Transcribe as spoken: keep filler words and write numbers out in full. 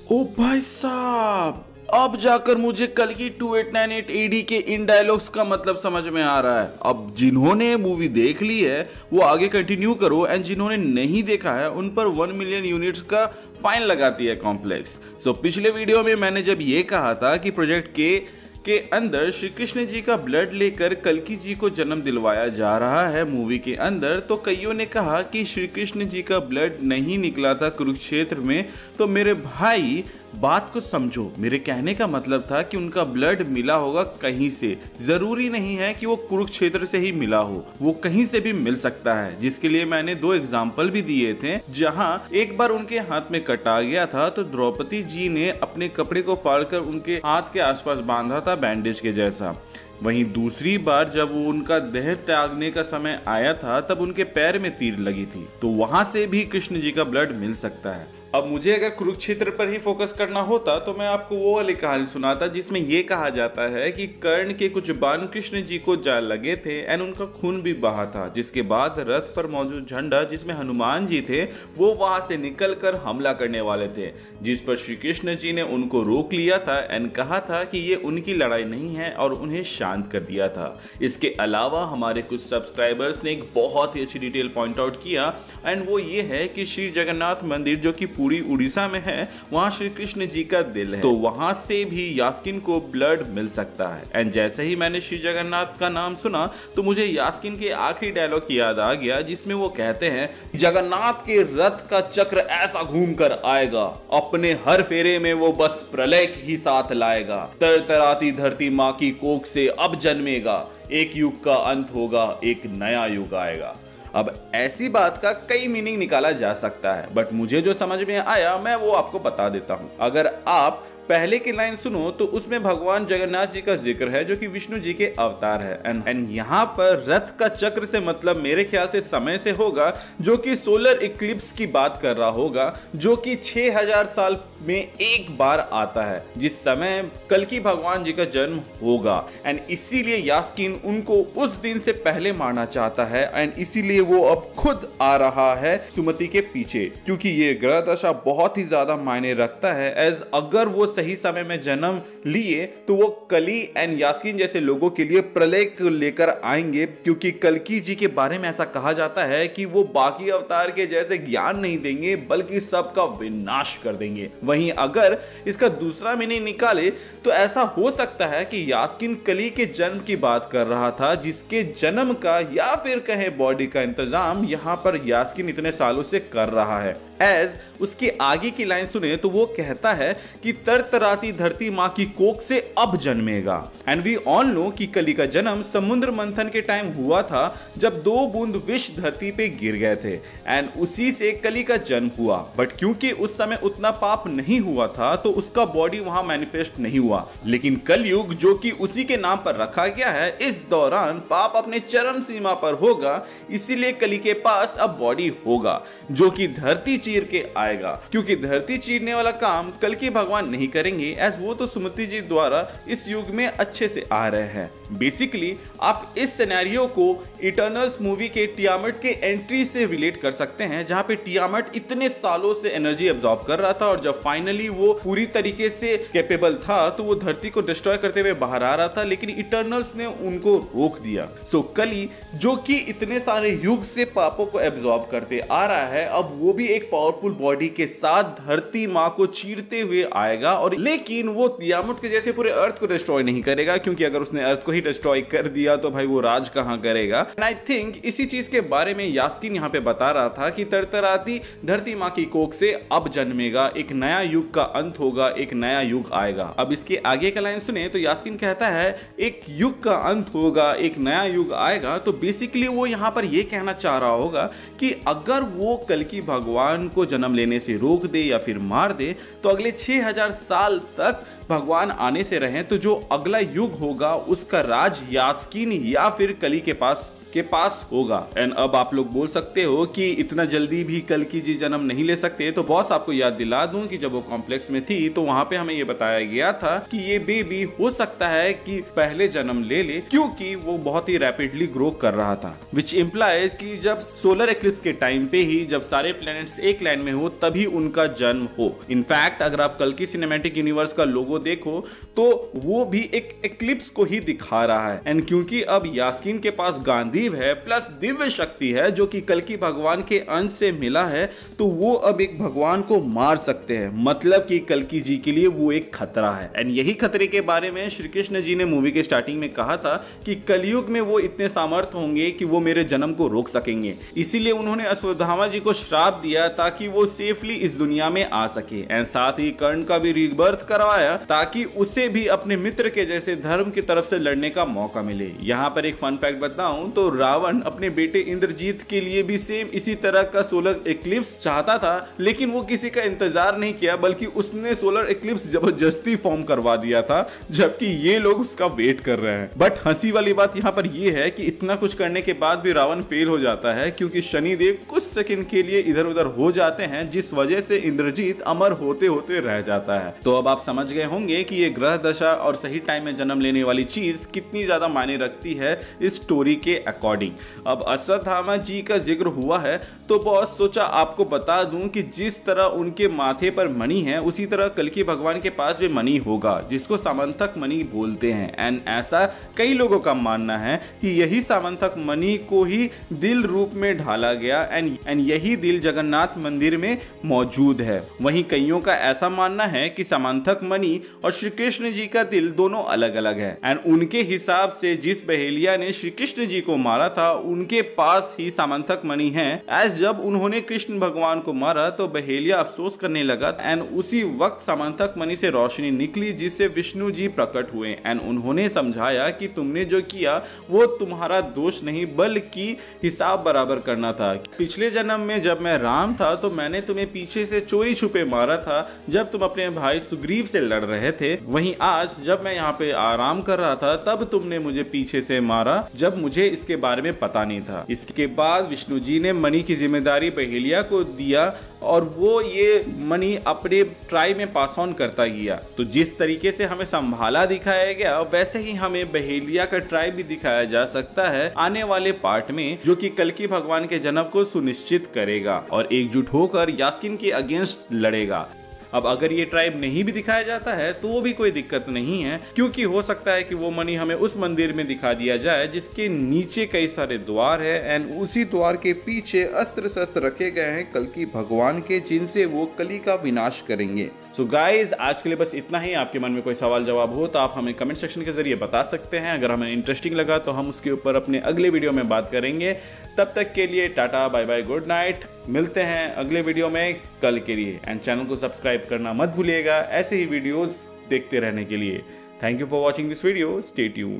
ओ भाई साहब, अब जाकर मुझे कल की टू एट नाइन एट एडी के इन डायलॉग्स का मतलब समझ में आ रहा है। अब जिन्होंने मूवी देख ली है वो आगे कंटिन्यू करो, एंड जिन्होंने नहीं देखा है उन पर वन मिलियन यूनिट्स का फाइन लगाती है कॉम्प्लेक्स। सो पिछले वीडियो में मैंने जब ये कहा था कि प्रोजेक्ट के के अंदर श्री कृष्ण जी का ब्लड लेकर कल्कि जी को जन्म दिलवाया जा रहा है मूवी के अंदर, तो कईयों ने कहा कि श्री कृष्ण जी का ब्लड नहीं निकला था कुरुक्षेत्र में। तो मेरे भाई बात को समझो, मेरे कहने का मतलब था कि उनका ब्लड मिला होगा कहीं से, जरूरी नहीं है कि वो कुरुक्षेत्र से ही मिला हो, वो कहीं से भी मिल सकता है। जिसके लिए मैंने दो एग्जाम्पल भी दिए थे, जहां एक बार उनके हाथ में कट आ गया था तो द्रौपदी जी ने अपने कपड़े को फाड़कर उनके हाथ के आसपास बांधा था बैंडेज के जैसा। वहीं दूसरी बार जब वो उनका देह त्यागने का समय आया था तब उनके पैर में तीर लगी थी, तो वहां से भी कृष्ण जी का ब्लड मिल सकता है। अब मुझे अगर कुरुक्षेत्र पर ही फोकस करना होता तो मैं आपको वो वाली कहानी सुनाता जिसमें ये कहा जाता है कि कर्ण के कुछ बाण कृष्ण जी को जा लगे थे एंड उनका खून भी बहा था, जिसके बाद रथ पर मौजूद झंडा जिसमें हनुमान जी थे वो वहां से निकलकर हमला करने वाले थे, जिस पर श्री कृष्ण जी ने उनको रोक लिया था एंड कहा था कि ये उनकी लड़ाई नहीं है और उन्हें शांत कर दिया था। इसके अलावा हमारे कुछ सब्सक्राइबर्स ने एक बहुत ही अच्छी डिटेल पॉइंट आउट किया एंड वो ये है कि श्री जगन्नाथ मंदिर जो कि पूरी उड़ीसा में है, वहां श्री कृष्ण जी का दिल है, तो वहां से भी यास्किन को ब्लड मिल सकता है। एंड जैसे ही मैंने श्री जगन्नाथ का नाम सुना तो मुझे यास्किन के आखिरी डायलॉग की याद आ गया, जिसमें वो कहते हैं जगन्नाथ के रथ का चक्र ऐसा घूम कर आएगा, अपने हर फेरे में वो बस प्रलय ही साथ लाएगा, तरतराती धरती माँ की कोख से अब जन्मेगा, एक युग का अंत होगा, एक नया युग आएगा। अब ऐसी बात का कई मीनिंग निकाला जा सकता है, बट मुझे जो समझ में आया मैं वो आपको बता देता हूं। अगर आप पहले की लाइन सुनो तो उसमें भगवान जगन्नाथ जी का जिक्र है जो कि विष्णु जी के अवतार है, एंड एंड यहाँ पर रथ का चक्र से मतलब मेरे ख्याल से समय से होगा, जो कि सोलर इक्लिप्स की बात कर रहा होगा, जो कि छह हजार साल में एक बार आता है, जिस समय कल्कि भगवान जी का जन्म होगा। एंड इसीलिए यास्किन उनको उस दिन से पहले मारना चाहता है एंड इसीलिए वो अब खुद आ रहा है सुमति के पीछे, क्योंकि ये ग्रह दशा बहुत ही ज्यादा मायने रखता है। एज अगर वो सही समय में जन्म लिए तो वो कली एंड यास्किन जैसे लोगों के लिए प्रलय को लेकर आएंगे, क्योंकि कल्कि जी के बारे में ऐसा कहा जाता है कि वो बाकी अवतार के जैसे ज्ञान नहीं देंगे बल्कि सबका विनाश कर देंगे। वहीं अगर इसका दूसरा मीनिंग निकाले तो ऐसा हो सकता है कि यास्किन कली के जन्म की बात कर रहा था, जिसके जन्म का या फिर कहे बॉडी का इंतजाम यहां पर यास्किन इतने सालों से कर रहा है। एज उसके आगे की लाइन सुने तो वो कहता है कि तरतराती धरती माँ की कोख से अब जन्मेगा। एंड वी ऑल नो कि कली का जन्म समुद्र मंथन के टाइम हुआ था, जब दो बूंद विष धरती पे गिर गए थे एंड उसी से कली का जन्म हुआ। बट क्योंकि उस समय उतना पाप नहीं हुआ था तो उसका बॉडी वहां मैनिफेस्ट नहीं हुआ, लेकिन कलयुग जो कि उसी के नाम पर रखा गया है, इस दौरान पाप अपने चरम सीमा पर होगा, इसीलिए कली के पास अब बॉडी होगा जो कि धरती चीर के आएगा, क्योंकि धरती चीरने वाला काम कल्कि भगवान नहीं करेंगे, एज वो तो सुमति जी द्वारा इस युग में अच्छे से आ रहे हैं। बेसिकली आप इस सिनेरियो को इटर्नल्स मूवी के टियामट के एंट्री से रिलेट कर सकते हैं, जहां पे टियामट इतने सालों से एनर्जी एब्जॉर्ब कर रहा था और जब फाइनली वो पूरी तरीके से कैपेबल था तो वो धरती को डिस्ट्रॉय करते हुए बाहर आ रहा था, लेकिन इटर्नल्स ने उनको रोक दिया। सो कली जो कि इतने सारे युग से पापों को एब्जॉर्ब करते आ रहा है, अब वो भी एक पावरफुल बॉडी के साथ धरती माँ को चीरते हुए आएगा, और लेकिन वो टियामट के जैसे पूरे अर्थ को डिस्ट्रॉय नहीं करेगा, क्योंकि अगर उसने अर्थ को ही डिस्ट्रॉय कर दिया तो भाई वो राज कहां करेगा। एंड आई थिंक इसी चीज के बारे में यास्किन यहाँ पे बता रहा था कि तरतराती धरती माँ की कोख से अब जन्मेगा, एक नया युग का अंत होगा, एक नया युग आएगा। अब इसके आगे का लाइन सुने तो यास्किन कहता है एक युग का अंत होगा, एक नया युग आएगा, तो बेसिकली वो यहाँ पर ये कहना चाह रहा होगा कि अगर वो कल्कि भगवान को जन्म लेने से रोक दे या फिर मार दे तो अगले छह हजार साल तक भगवान आने से रहें, तो जो अगला युग होगा उसका राज यास्किन या फिर कली के पास के पास होगा। एंड अब आप लोग बोल सकते हो कि इतना जल्दी भी कल्कि जी जन्म नहीं ले सकते, तो बॉस आपको याद दिला दूं कि जब वो कॉम्प्लेक्स में थी तो वहां पे हमें ये बताया गया था कि ये बेबी हो सकता है कि पहले जन्म ले ले, क्योंकि वो बहुत ही रैपिडली ग्रो कर रहा था, विच इंप्लाइज कि जब सोलर एक्लिप्स के टाइम पे ही जब सारे प्लैनेट्स एक लाइन में हो तभी उनका जन्म हो। इनफैक्ट अगर आप कल्कि सिनेमैटिक यूनिवर्स का लोगो देखो तो वो भी एक एक्लिप्स को ही दिखा रहा है। एंड क्योंकि अब यास्कीन के पास गांधीव है प्लस दिव्य शक्ति है जो कि कल्कि भगवान के अंश से मिला है, तो वो अब एक भगवान को मार सकते हैं, मतलब कि कल्कि जी के लिए वो एक खतरा है। एंड यही खतरे के बारे में श्री कृष्ण जी ने मूवी के स्टार्टिंग में कहा था कि कलयुग में वो इतने सामर्थ होंगे कि वो मेरे जन्म को रोक सकेंगे, इसीलिए उन्होंने अश्वत्थामा जी को श्राप दिया ताकि वो सेफली इस दुनिया में आ सके। एंड साथ ही कर्ण का भी रीबर्थ करवाया ताकि उसे भी अपने मित्र के जैसे धर्म की तरफ से लड़ने का मौका मिले। यहाँ पर एक फन फैक्ट बताऊं तो रावण अपने बेटे इंद्रजीत के लिए भी सेम इसी तरह का सोलर एक्लिप्स चाहता था, लेकिन वो किसी का इंतजार नहीं किया बल्कि उसने सोलर एक्लिप्स जबरदस्ती फॉर्म करवा दिया था, जबकि ये लोग उसका वेट कर रहे हैं। बट हंसी वाली बात यहाँ पर ये है कि इतना कुछ करने के बाद भी रावण फेल हो जाता है, क्योंकि शनिदेव कुछ सेकंड के लिए इधर उधर हो जाते हैं, जिस वजह से इंद्रजीत अमर होते होते रह जाता है। तो अब आप समझ गए होंगे कि ये ग्रह दशा और सही टाइम में जन्म लेने वाली चीज कितनी ज्यादा मायने रखती है इस स्टोरी के अकॉर्डिंग। अब अश्वत्थामा जी का जिक्र हुआ है तो बॉस सोचा आपको बता दूं कि जिस तरह उनके माथे पर मणि है उसी तरह कल्कि भगवान के पास भी मणि होगा, जिसको सामंतक मणि बोलते हैं। एंड ऐसा कई लोगों का मानना है कि यही सामंतक मणि को ही दिल रूप में ढाला गया एंड एंड यही दिल जगन्नाथ मंदिर में मौजूद है। वहीं कईयों का ऐसा मानना है कि सामंतक मणि और श्री कृष्ण जी का दिल दोनों अलग अलग है। एंड उनके हिसाब से जिस बहेलिया ने श्री कृष्ण जी को मारा था उनके पास ही सामंतक मणि है। एज जब उन्होंने कृष्ण भगवान को मारा तो बहेलिया अफसोस करने लगा एंड उसी वक्त सामंतक मणि से रोशनी निकली जिससे विष्णु जी प्रकट हुए एंड उन्होंने समझाया कि तुमने जो किया वो तुम्हारा दोष नहीं बल्कि हिसाब बराबर करना था। पिछले जन्म में जब मैं राम था तो मैंने तुम्हें पीछे से चोरी छुपे मारा था जब तुम अपने भाई सुग्रीव से लड़ रहे थे। वहीं आज जब मैं यहाँ पे आराम कर रहा था तब तुमने मुझे पीछे से मारा जब मुझे इसके बारे में पता नहीं था। इसके बाद विष्णु जी ने मणि की जिम्मेदारी बहेलिया को दिया और वो ये मणि अपने ट्राई में पास ऑन करता गया। तो जिस तरीके से हमें संभाला दिखाया गया वैसे ही हमें बहेलिया का ट्राई भी दिखाया जा सकता है आने वाले पार्ट में, जो कि कल्कि भगवान के जन्म को सुनिश्चित करेगा और एकजुट होकर यास्कीन के अगेंस्ट लड़ेगा। अब अगर ये ट्राइब नहीं भी दिखाया जाता है तो वो भी कोई दिक्कत नहीं है, क्योंकि हो सकता है कि वो मणि हमें उस मंदिर में दिखा दिया जाए जिसके नीचे कई सारे द्वार है एंड उसी द्वार के पीछे अस्त्र शस्त्र रखे गए हैं कल्कि भगवान के, जिनसे वो कली का विनाश करेंगे। सो so गाइज आज के लिए बस इतना ही। आपके मन में कोई सवाल जवाब हो तो आप हमें कमेंट सेक्शन के जरिए बता सकते हैं। अगर हमें इंटरेस्टिंग लगा तो हम उसके ऊपर अपने अगले वीडियो में बात करेंगे। तब तक के लिए tata bye bye good night. मिलते हैं अगले वीडियो में कल के लिए। एंड चैनल को सब्सक्राइब करना मत भूलिएगा ऐसे ही वीडियोस देखते रहने के लिए। Thank you for watching this video. Stay tuned.